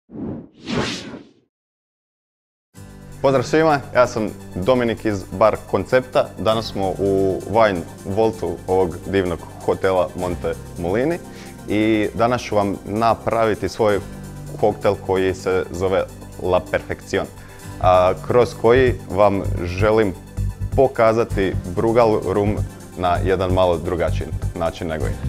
Pozdrav svima, ja sam Dominik iz Bar Koncepta. Danas smo u Wine Vaultu ovog divnog hotela Monte Mulini i danas ću vam napraviti svoj koktel koji se zove La Perfección, kroz koji vam želim pokazati Brugal rum na jedan malo drugačiji način nego